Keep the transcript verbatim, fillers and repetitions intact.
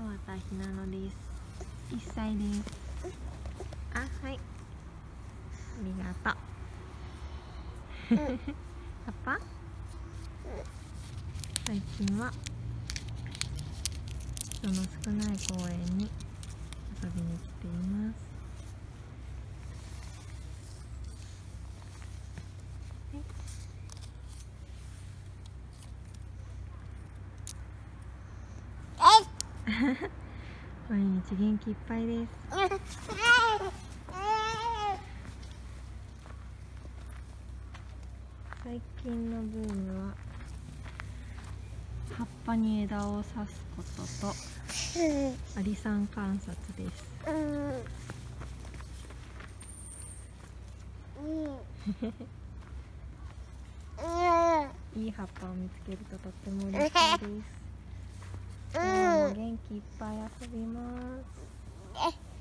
私なのです。いっさいです。あ、はい。ありがとう。パパ？最近は人の少ない公園に遊びに来ています。毎日元気いっぱいです。最近のブームは葉っぱに枝を刺すこととアリさん観察です。いい葉っぱを見つけるととっても嬉しいです。今日も元気いっぱい遊びます。